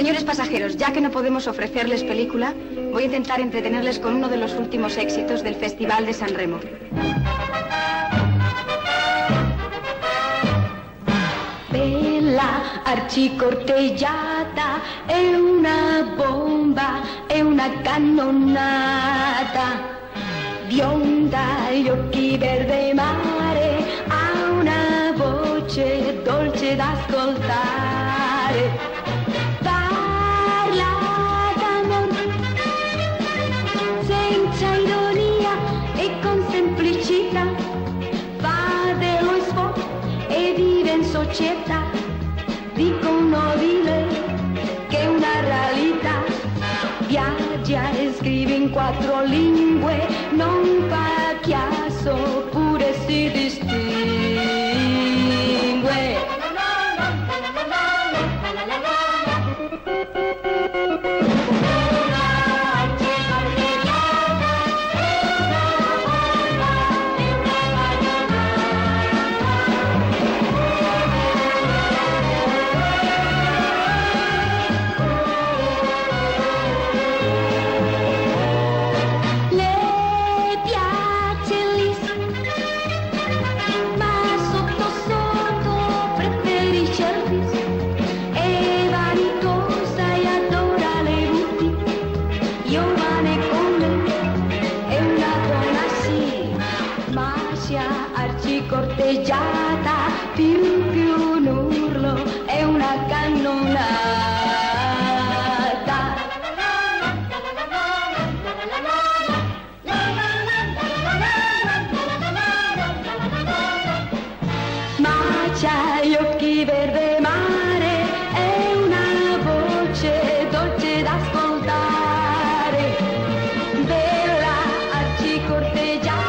Señores pasajeros, ya que no podemos ofrecerles película, voy a intentar entretenerles con uno de los últimos éxitos del Festival de San Remo. Bella arcicorteggiata, è una bomba, è una cannonata. Bionda, gli occhi verde mare, ha una voce dolce da ascoltare. Parla d'amor, senza ironia e con semplicità, fa dello sport e vive in società. Dicono nobile che è una realtà, viaggia e scrive in 4 lingue, non fa chiasso, pure si distingue. Corteggiata, più un urlo, è una cannonata. Ma c'ha gli occhi verde mare, è una voce dolce da ascoltare. Bella arcicorteggiata,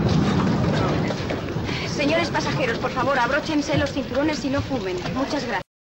Señores pasajeros, por favor, abróchense los cinturones y no fumen. Muchas gracias.